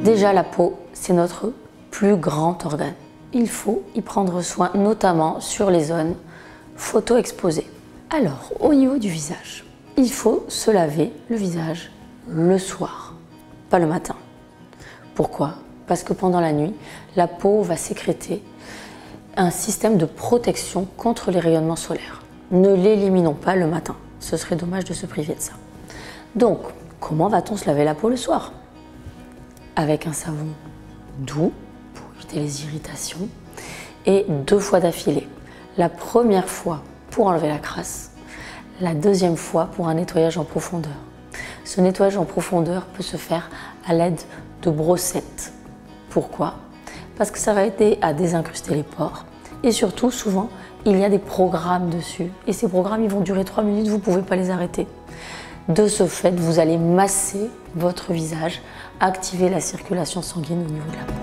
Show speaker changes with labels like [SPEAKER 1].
[SPEAKER 1] Déjà, la peau, c'est notre plus grand organe. Il faut y prendre soin, notamment sur les zones photo-exposées. Alors, au niveau du visage, il faut se laver le visage le soir, pas le matin. Pourquoi? Parce que pendant la nuit, la peau va sécréter un système de protection contre les rayonnements solaires. Ne l'éliminons pas le matin, ce serait dommage de se priver de ça. Donc, comment va-t-on se laver la peau le soir? Avec un savon doux pour éviter les irritations et 2 fois d'affilée. La première fois pour enlever la crasse, la deuxième fois pour un nettoyage en profondeur. Ce nettoyage en profondeur peut se faire à l'aide de brossettes. Pourquoi? Parce que ça va aider à désincruster les pores et surtout souvent il y a des programmes dessus et ces programmes ils vont durer 3 minutes, vous ne pouvez pas les arrêter. De ce fait, vous allez masser votre visage, activer la circulation sanguine au niveau de la peau.